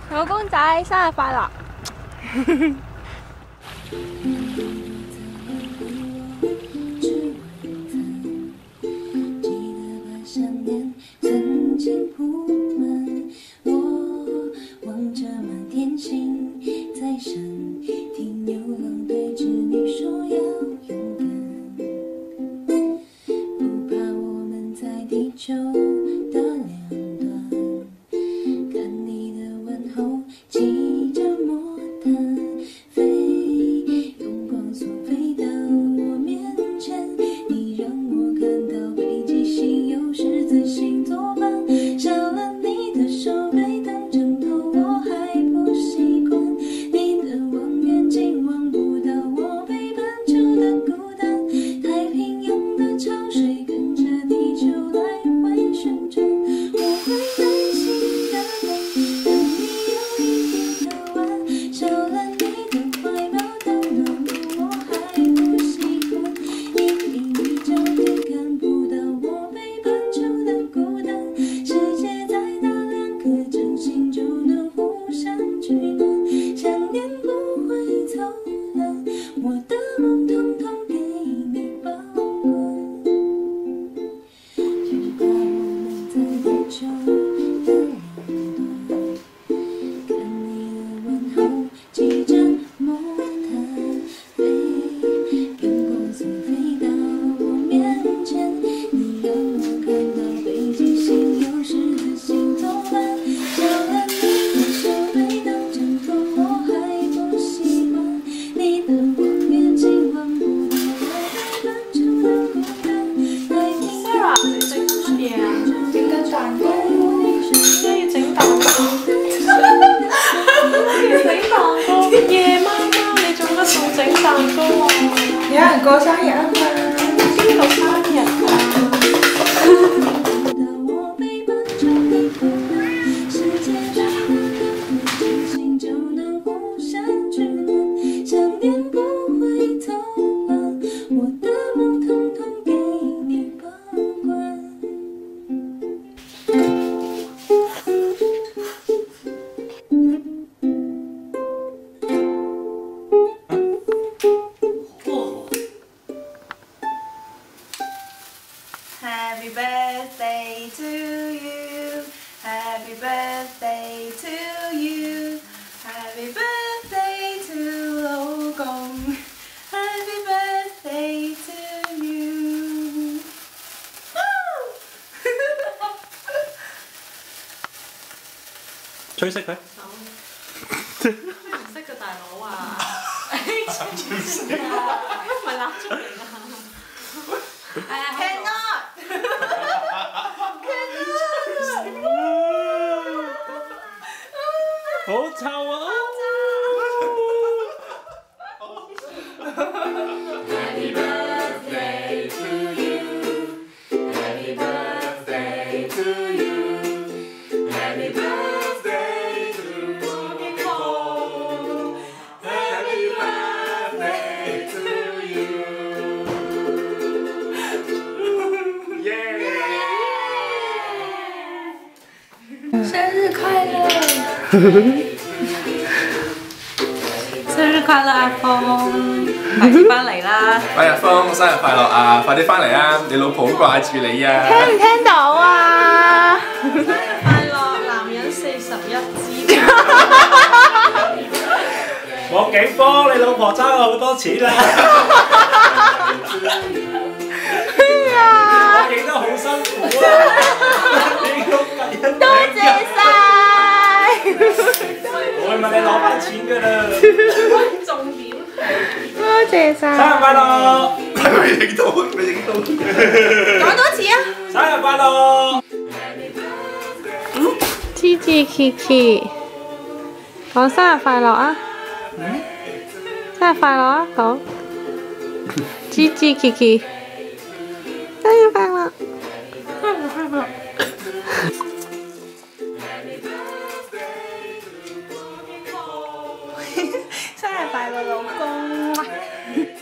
老公仔，生日快樂！ 有人過生日啊嘛，邊度生日啊？Happy birthday to you, Happy birthday to you, Happy birthday to 老公 ，Happy birthday to you。 吹熄佢。 吹唔識嘅大佬啊！吹唔識啊！唔係蠟燭嚟㗎。 好臭啊 ！Happy birthday to you, Happy birthday to you, Happy birthday to Mornington, Happy birthday to you. Yeah! 生日快樂！生日快樂，阿峰！快啲翻嚟啦！ 喂，阿峰，生日快樂啊！快啲翻嚟啊！你老婆好掛住你啊！ 聽唔聽到啊？ 生日快樂，男人41支。 我幾幫你老婆爭我好多錢啦！我影得好辛苦啊！ 多謝晒！ 我會問你攞翻錢㗎啦！ 重點。 多謝晒！ 生日快樂！ 未影到，未影到。 講多次啊！ 生日快樂！ 芝芝Kiki，講生日快樂啊！生日快樂啊！講芝芝Kiki，生日快樂！生日快樂！生日快樂，老公！